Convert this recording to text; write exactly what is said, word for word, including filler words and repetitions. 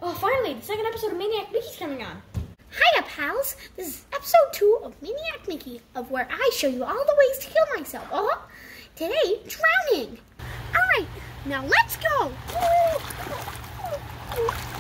Oh, finally, the second episode of Maniac Mickey's coming on. Hiya, pals. This is episode two of Maniac Mickey, of where I show you all the ways to kill myself. Uh-huh. Today, drowning. All right, now let's go.